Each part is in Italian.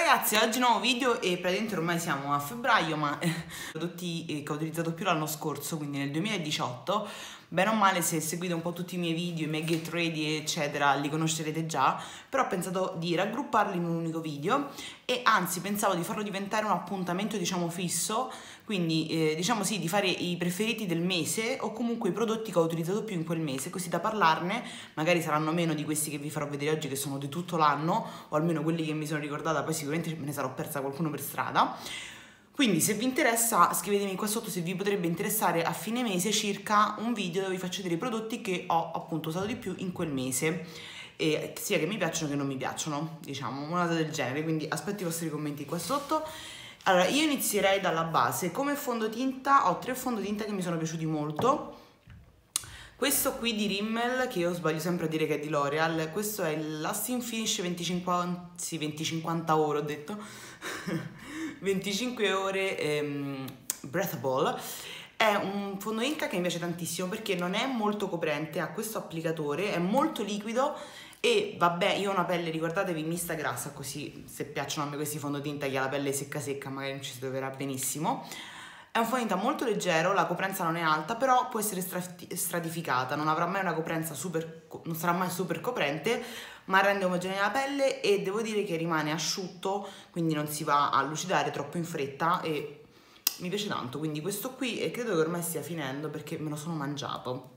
ragazzi, oggi nuovo video e praticamente ormai siamo a febbraio, ma prodotti che ho utilizzato più l'anno scorso, quindi nel 2018, bene o male se seguite un po' tutti i miei video, i miei get ready eccetera, li conoscerete già, però ho pensato di raggrupparli in un unico video e anzi pensavo di farlo diventare un appuntamento diciamo fisso, quindi diciamo sì, di fare i preferiti del mese o comunque i prodotti che ho utilizzato più in quel mese, così da parlarne. Magari saranno meno di questi che vi farò vedere oggi, che sono di tutto l'anno, o almeno quelli che mi sono ricordata, poi sicuramente me ne sarò persa qualcuno per strada. Quindi se vi interessa scrivetemi qua sotto se vi potrebbe interessare a fine mese circa un video dove vi faccio vedere i prodotti che ho appunto usato di più in quel mese, e sia che mi piacciono che non mi piacciono, diciamo una cosa del genere, quindi aspetto i vostri commenti qua sotto. Allora, io inizierei dalla base. Come fondotinta ho tre fondotinta che mi sono piaciuti molto. Questo qui di Rimmel, che io sbaglio sempre a dire che è di L'Oreal, questo è il Lasting Finish 20-50 ore, ho detto 25 ore Breathable. È un fondotinta che mi piace tantissimo perché non è molto coprente, ha questo applicatore, è molto liquido e vabbè, io ho una pelle, ricordatevi, mista grassa, così se piacciono a me questi fondotinta, chi ha la pelle secca secca magari non ci si troverà benissimo. È un fondotinta molto leggero, la coprenza non è alta, però può essere stratificata, non avrà mai una coprenza super, non sarà mai super coprente, ma rende omogenea la pelle e devo dire che rimane asciutto, quindi non si va a lucidare troppo in fretta e mi piace tanto. Quindi questo qui, e credo che ormai stia finendo perché me lo sono mangiato.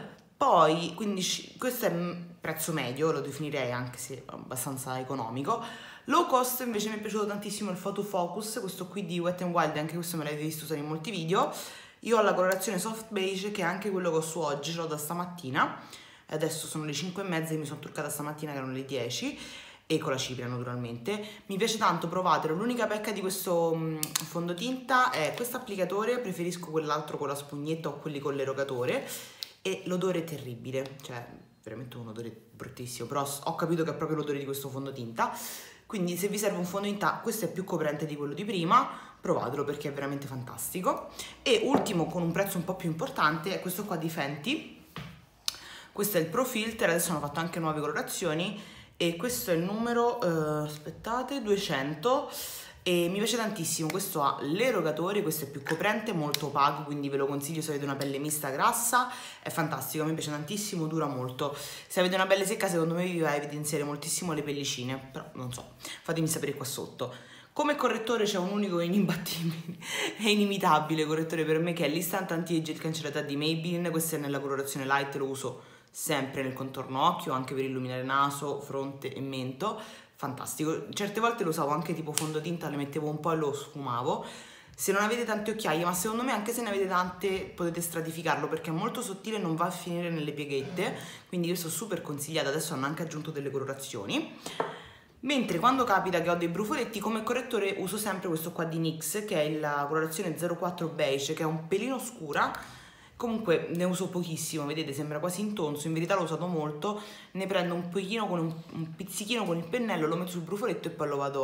Poi, quindi questo è prezzo medio, lo definirei, anche se abbastanza economico. Low cost invece mi è piaciuto tantissimo il Photo Focus, questo qui di Wet n Wild, anche questo me l'avete visto usare in molti video. Io ho la colorazione soft beige, che è anche quello che ho su oggi, ce l'ho da stamattina. Adesso sono le 5:30 e mi sono truccata stamattina che erano le 10, e con la cipria naturalmente. Mi piace tanto, provatelo. L'unica pecca di questo fondotinta è questo applicatore, preferisco quell'altro con la spugnetta o quelli con l'erogatore, e l'odore è terribile, cioè veramente un odore bruttissimo, però ho capito che è proprio l'odore di questo fondotinta. Quindi se vi serve un fondotinta, questo è più coprente di quello di prima, provatelo perché è veramente fantastico. E ultimo, con un prezzo un po' più importante, è questo qua di Fenty. Questo è il Pro Filter, adesso hanno fatto anche nuove colorazioni e questo è il numero, aspettate, 200. E mi piace tantissimo, questo ha l'erogatore, questo è più coprente, molto opaco, quindi ve lo consiglio se avete una pelle mista grassa, è fantastico, mi piace tantissimo, dura molto. Se avete una pelle secca secondo me vi va a evidenziare moltissimo le pellicine, però non so, fatemi sapere qua sotto. Come correttore c'è un unico e inimbattibile e inimitabile correttore per me, che è l'Instant Anti-Age Cancellata di Maybelline. Questo è nella colorazione light, lo uso sempre nel contorno occhio, anche per illuminare naso, fronte e mento. Fantastico, certe volte lo usavo anche tipo fondotinta, le mettevo un po' e lo sfumavo. Se non avete tante occhiaie, ma secondo me anche se ne avete tante potete stratificarlo perché è molto sottile e non va a finire nelle pieghette, quindi questo è super consigliato. Adesso hanno anche aggiunto delle colorazioni. Mentre quando capita che ho dei brufoletti, come correttore uso sempre questo qua di NYX, che è la colorazione 04 beige, che è un pelino scura. Comunque ne uso pochissimo, vedete, sembra quasi intonso, in verità l'ho usato molto. Ne prendo un pochino con un pizzichino con il pennello, lo metto sul brufoletto e poi lo vado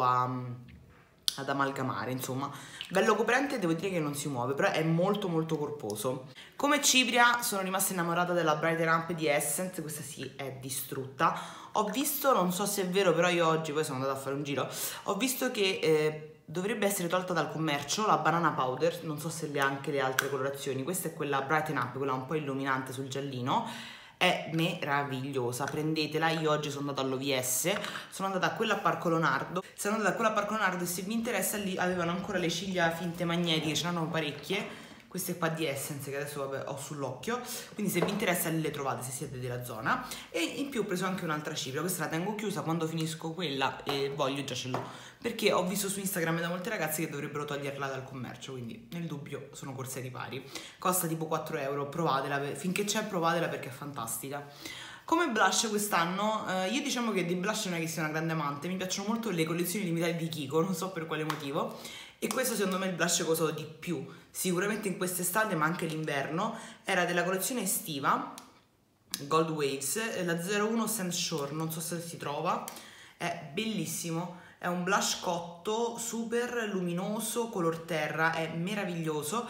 ad amalgamare, insomma. Bello coprente, devo dire che non si muove, però è molto molto corposo. Come cipria sono rimasta innamorata della Brighten Up di Essence, questa sì è distrutta. Ho visto, non so se è vero, però io oggi poi sono andata a fare un giro, ho visto che dovrebbe essere tolta dal commercio la banana powder, non so se le ha anche le altre colorazioni. Questa è quella Brighten Up, quella un po' illuminante sul giallino, è meravigliosa, prendetela. Io oggi sono andata all'OVS, sono andata a quella a Parco Leonardo, e se vi interessa lì avevano ancora le ciglia finte magnetiche, ce n'hanno parecchie. Queste qua di Essence che adesso vabbè ho sull'occhio, quindi se vi interessa le trovate se siete della zona. E in più ho preso anche un'altra cipria, questa la tengo chiusa, quando finisco quella e voglio già ce l'ho, perché ho visto su Instagram da molte ragazze che dovrebbero toglierla dal commercio, quindi nel dubbio sono corse ai ripari. Costa tipo 4 euro, provatela, finché c'è provatela perché è fantastica. Come blush quest'anno, io diciamo che di blush non è che sia una grande amante, mi piacciono molto le collezioni limitate di Kiko, non so per quale motivo, e questo secondo me è il blush che ho usato di più, sicuramente in quest'estate ma anche l'inverno. Era della collezione estiva, Gold Waves, la 01 Sense Shore, non so se si trova, è bellissimo. È un blush cotto, super luminoso, color terra, è meraviglioso.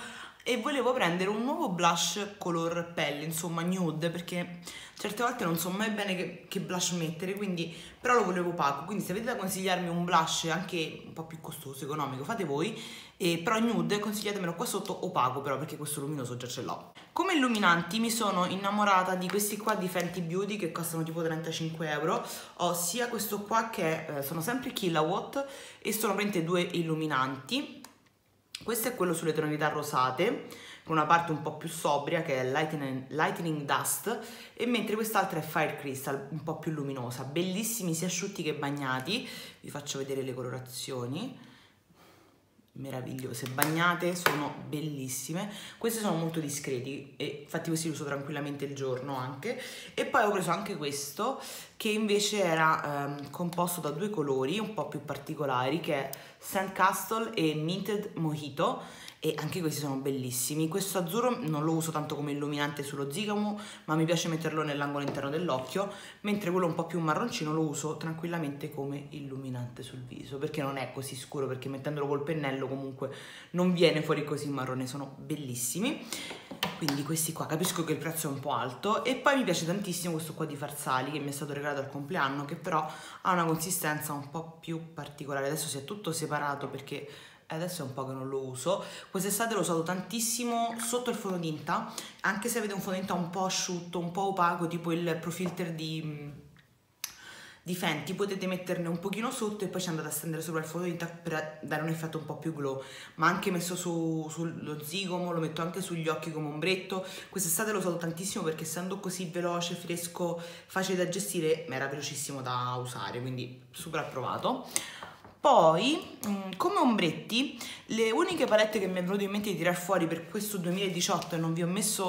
e volevo prendere un nuovo blush color pelle, insomma nude, perché certe volte non so mai bene che blush mettere, quindi però lo volevo opaco, quindi se avete da consigliarmi un blush anche un po' più costoso, economico, fate voi, però nude consigliatemelo qua sotto opaco però, perché questo luminoso già ce l'ho. Come illuminanti mi sono innamorata di questi qua di Fenty Beauty che costano tipo 35 euro, ho sia questo qua che sono sempre Killawatt e sono praticamente due illuminanti. Questo è quello sulle tonalità rosate, con una parte un po' più sobria che è Lightning Dust, e mentre quest'altra è Fire Crystal, un po' più luminosa. Bellissimi sia asciutti che bagnati, vi faccio vedere le colorazioni, meravigliose, bagnate sono bellissime. Questi sono molto discreti e infatti questi li uso tranquillamente il giorno anche. E poi ho preso anche questo che invece era composto da due colori un po' più particolari, che è Sandcastle e Minted Mojito, e anche questi sono bellissimi. Questo azzurro non lo uso tanto come illuminante sullo zigomo, ma mi piace metterlo nell'angolo interno dell'occhio, mentre quello un po' più marroncino lo uso tranquillamente come illuminante sul viso, perché non è così scuro, perché mettendolo col pennello comunque non viene fuori così marrone. Sono bellissimi, quindi questi qua. Capisco che il prezzo è un po' alto. E poi mi piace tantissimo questo qua di Farsali, che mi è stato regalato al compleanno, che però ha una consistenza un po' più particolare. Adesso si è tutto separato perché adesso è un po' che non lo uso. Quest'estate l'ho usato tantissimo sotto il fondotinta, anche se avete un fondotinta un po' asciutto, un po' opaco, tipo il Pro Filter di Fenty, potete metterne un pochino sotto e poi ci andate a stendere sopra il fondotinta per dare un effetto un po' più glow. Ma anche messo sullo zigomo, lo metto anche sugli occhi come ombretto. Quest'estate l'ho usato tantissimo perché essendo così veloce, fresco, facile da gestire, era velocissimo da usare, quindi super approvato. Poi, come ombretti, le uniche palette che mi è venuto in mente di tirar fuori per questo 2018, e non vi ho messo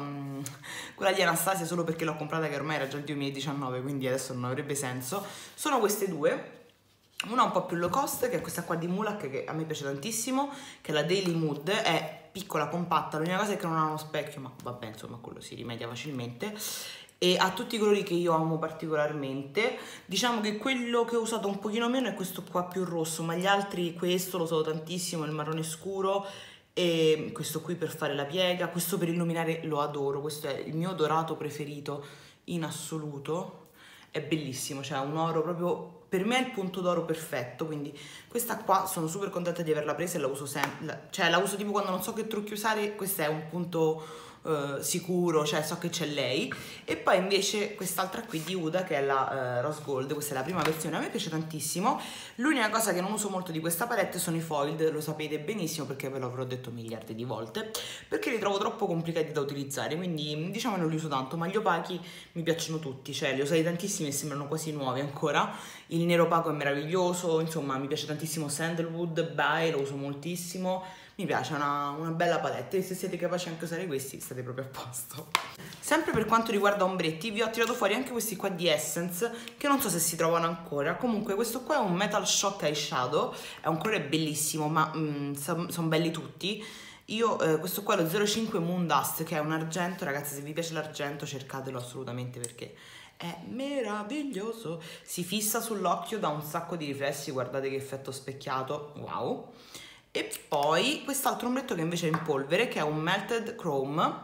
quella di Anastasia solo perché l'ho comprata, che ormai era già il 2019, quindi adesso non avrebbe senso, sono queste due. Una un po' più low cost, che è questa qua di Mulac, che a me piace tantissimo, che è la Daily Mood, è piccola, compatta, l'unica cosa è che non ha uno specchio, ma vabbè, insomma, quello si rimedia facilmente. E ha tutti i colori che io amo particolarmente. Diciamo che quello che ho usato un pochino meno è questo qua più rosso, ma gli altri, questo lo uso tantissimo, il marrone scuro, e questo qui per fare la piega, questo per illuminare lo adoro, questo è il mio dorato preferito in assoluto, è bellissimo, cioè un oro proprio, per me è il punto d'oro perfetto, quindi questa qua sono super contenta di averla presa e la uso sempre, cioè la uso tipo quando non so che trucchi usare, questo è un punto sicuro, cioè so che c'è lei. E poi invece quest'altra qui di Huda, che è la Rose Gold, questa è la prima versione, a me piace tantissimo. L'unica cosa che non uso molto di questa palette sono i foiled, lo sapete benissimo perché ve l'avrò detto miliardi di volte, perché li trovo troppo complicati da utilizzare, quindi diciamo non li uso tanto, ma gli opachi mi piacciono tutti, cioè li ho usati tantissimi e sembrano quasi nuovi ancora. Il nero opaco è meraviglioso, insomma mi piace tantissimo Sandalwood, Bye, lo uso moltissimo. Mi piace, una bella palette, e se siete capaci anche a usare questi state proprio a posto. Sempre per quanto riguarda ombretti, vi ho tirato fuori anche questi qua di Essence, che non so se si trovano ancora. Comunque questo qua è un Metal Shock Eyeshadow, è un colore bellissimo, ma sono belli tutti. Io questo qua è lo 05 Moon Dust, che è un argento. Ragazzi, se vi piace l'argento cercatelo assolutamente perché è meraviglioso. Si fissa sull'occhio, dà un sacco di riflessi, guardate che effetto specchiato, wow. E poi quest'altro ombretto che invece è in polvere, che è un Melted Chrome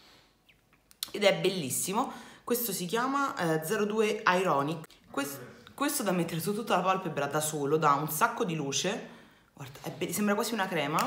ed è bellissimo. Questo si chiama 02 Ironic. Questo da mettere su tutta la palpebra da solo, dà un sacco di luce. Guarda, sembra quasi una crema.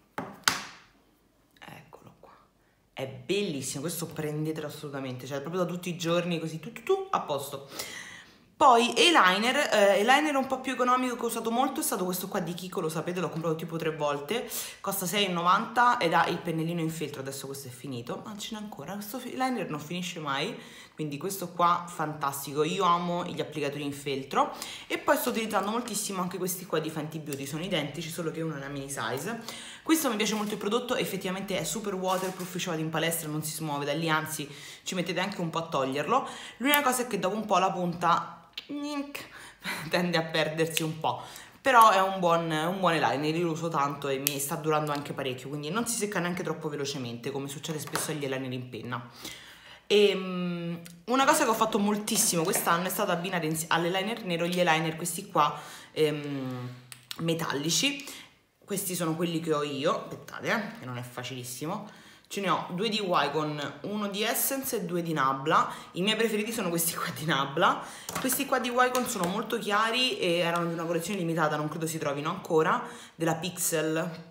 Eccolo qua. È bellissimo, questo prendetelo assolutamente, cioè proprio da tutti i giorni, così a posto. Poi eyeliner un po' più economico che ho usato molto è stato questo qua di Kiko, lo sapete, l'ho comprato tipo 3 volte, costa 6,90 ed ha il pennellino in feltro. Adesso questo è finito, ma ce n'è ancora, questo eyeliner non finisce mai, quindi questo qua fantastico, io amo gli applicatori in feltro. E poi sto utilizzando moltissimo anche questi qua di Fenty Beauty, sono identici solo che uno è una mini size. Questo mi piace molto il prodotto, effettivamente è super waterproof, ci vado in palestra, non si smuove da lì, anzi ci mettete anche un po' a toglierlo. L'unica cosa è che dopo un po' la punta tende a perdersi un po', però è un buon eyeliner, io lo uso tanto e mi sta durando anche parecchio, quindi non si secca neanche troppo velocemente come succede spesso agli eyeliner in penna. E una cosa che ho fatto moltissimo quest'anno è stato abbinare all'eyeliner nero gli eyeliner questi qua metallici. questi sono quelli che ho io, aspettate che non è facilissimo, ce ne ho 2 di Wycon, 1 di Essence e 2 di Nabla. I miei preferiti sono questi qua di Nabla. Questi qua di Wycon sono molto chiari e erano di una collezione limitata, non credo si trovino ancora, della Pixel,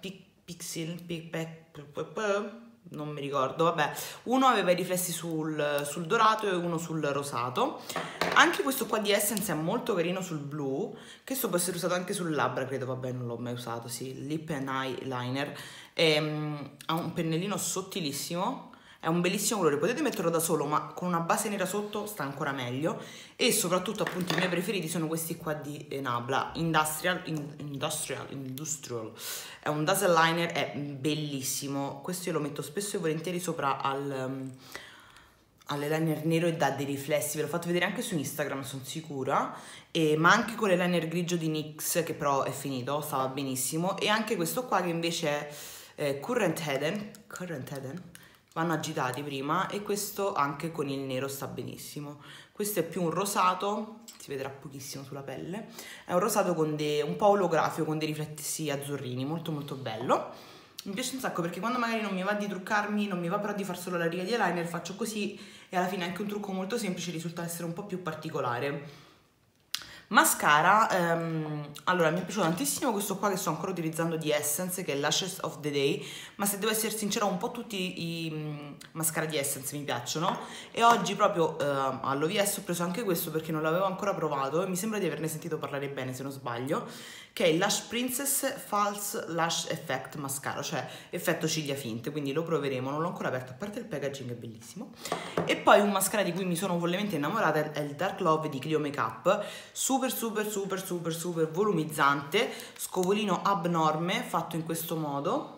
non mi ricordo, vabbè, uno aveva i riflessi sul dorato e uno sul rosato. Anche questo qua di Essence è molto carino sul blu, questo può essere usato anche sul labbra, credo, vabbè, non l'ho mai usato, sì, lip and eyeliner. Ha un pennellino sottilissimo, è un bellissimo colore, potete metterlo da solo, ma con una base nera sotto sta ancora meglio. E soprattutto, appunto, i miei preferiti sono questi qua di Nabla, Industrial. È un dazzle liner, è bellissimo. Questo io lo metto spesso e volentieri sopra all'eyeliner nero e dà dei riflessi. Ve l'ho fatto vedere anche su Instagram, sono sicura. Ma anche con l'eyeliner grigio di NYX, che però è finito, stava benissimo. E anche questo qua che invece è Current Hidden, vanno agitati prima, e questo anche con il nero sta benissimo. Questo è più un rosato, si vedrà pochissimo sulla pelle, è un rosato con un po' olografico, con dei riflessi azzurrini, molto molto bello. Mi piace un sacco perché quando magari non mi va di truccarmi, non mi va però di far solo la riga di eyeliner, faccio così e alla fine anche un trucco molto semplice risulta essere un po' più particolare. Mascara, allora mi è piaciuto tantissimo questo qua che sto ancora utilizzando di Essence, che è Lashes of the Day, ma se devo essere sincera un po' tutti i mascara di Essence mi piacciono, e oggi proprio all'OVS ho preso anche questo perché non l'avevo ancora provato e mi sembra di averne sentito parlare bene, se non sbaglio, che è il Lash Princess False Lash Effect Mascara, cioè effetto ciglia finte, quindi lo proveremo, non l'ho ancora aperto, a parte il packaging è bellissimo. E poi un mascara di cui mi sono follemente innamorata è il Dark Love di Clio Makeup, super volumizzante, scovolino abnorme, fatto in questo modo.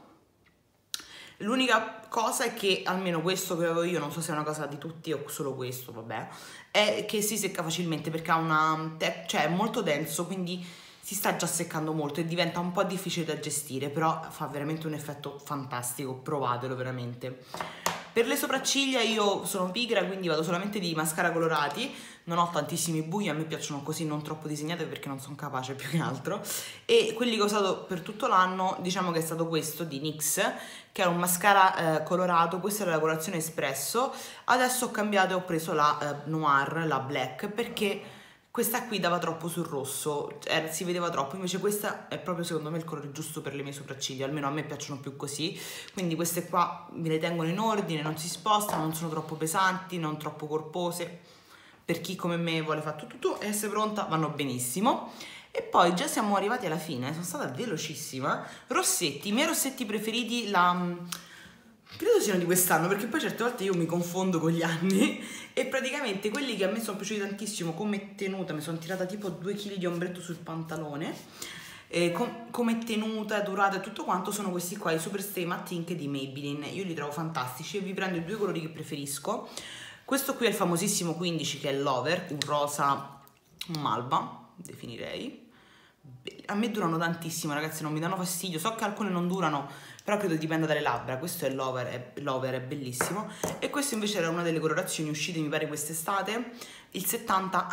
L'unica cosa è che, almeno questo che avevo io, non so se è una cosa di tutti o solo questo, vabbè, è che si secca facilmente perché ha cioè è molto denso, quindi si sta già seccando molto e diventa un po' difficile da gestire, però fa veramente un effetto fantastico, provatelo veramente. Per le sopracciglia io sono pigra, quindi vado solamente di mascara colorati, non ho tantissimi buchi, a me piacciono così, non troppo disegnate perché non sono capace più che altro. E quelli che ho usato per tutto l'anno, diciamo che è stato questo di NYX, che è un mascara colorato, questa era la colorazione espresso. Adesso ho cambiato e ho preso la Noir, la Black, perché questa qui dava troppo sul rosso, si vedeva troppo, invece questa è proprio secondo me il colore giusto per le mie sopracciglia, almeno a me piacciono più così, quindi queste qua me le tengono in ordine, non si spostano, non sono troppo pesanti, non troppo corpose, per chi come me vuole fare tutto e essere pronta vanno benissimo. E poi già siamo arrivati alla fine, sono stata velocissima. Rossetti, i miei rossetti preferiti, credo siano di quest'anno, perché poi certe volte io mi confondo con gli anni, e praticamente quelli che a me sono piaciuti tantissimo come tenuta, mi sono tirata tipo 2 kg di ombretto sul pantalone, come tenuta, durata e tutto quanto, sono questi qua, i Superstay Matte Ink di Maybelline. Io li trovo fantastici e vi prendo i 2 colori che preferisco. Questo qui è il famosissimo 15, che è l'Over, un rosa, un malva, definirei. A me durano tantissimo, ragazzi, non mi danno fastidio, so che alcune non durano, però credo dipenda dalle labbra. Questo è l'Over, è bellissimo. E questo invece era una delle colorazioni uscite mi pare quest'estate, il 70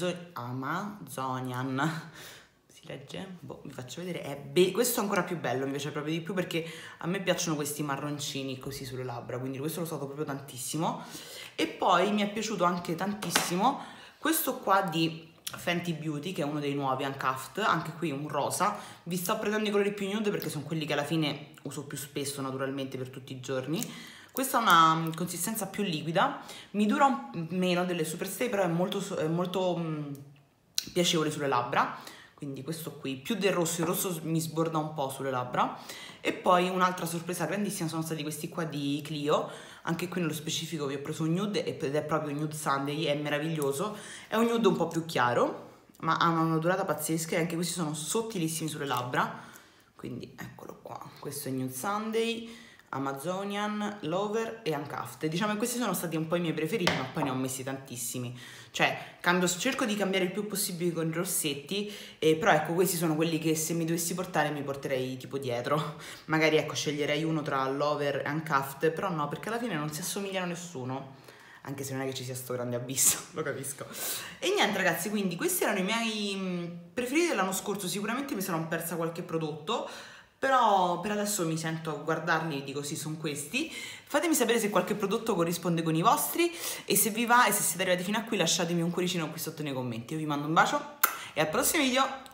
Amazonian, si legge? Boh, vi faccio vedere, questo è ancora più bello, mi piace proprio di più perché a me piacciono questi marroncini così sulle labbra, quindi questo l'ho usato proprio tantissimo. E poi mi è piaciuto anche tantissimo questo qua di Fenty Beauty, che è uno dei nuovi Uncuffed, anche qui un rosa. Vi sto prendendo i colori più nude perché sono quelli che alla fine uso più spesso naturalmente per tutti i giorni. Questa ha una consistenza più liquida, mi dura meno delle Superstay, però è molto piacevole sulle labbra. Quindi questo qui, più del rosso, il rosso mi sborda un po' sulle labbra. E poi un'altra sorpresa grandissima sono stati questi qua di Clio. Anche qui nello specifico vi ho preso un nude ed è proprio Nude Sunday, è meraviglioso. È un nude un po' più chiaro, ma ha una durata pazzesca e anche questi sono sottilissimi sulle labbra. Quindi eccolo qua, questo è Nude Sunday, Amazonian, Lover e Uncuffed. Diciamo che questi sono stati un po' i miei preferiti, ma poi ne ho messi tantissimi. Cioè, cerco di cambiare il più possibile con i rossetti, però ecco, questi sono quelli che se mi dovessi portare mi porterei tipo dietro. Magari ecco, sceglierei uno tra Lover e Uncuffed, però no, perché alla fine non si assomigliano a nessuno. Anche se non è che ci sia sto grande abisso, lo capisco. E niente ragazzi, quindi questi erano i miei preferiti dell'anno scorso. Sicuramente mi sarò persa qualche prodotto, però per adesso mi sento a guardarli e dico sì, sono questi. Fatemi sapere se qualche prodotto corrisponde con i vostri e se vi va e se siete arrivati fino a qui lasciatemi un cuoricino qui sotto nei commenti. Io vi mando un bacio e al prossimo video.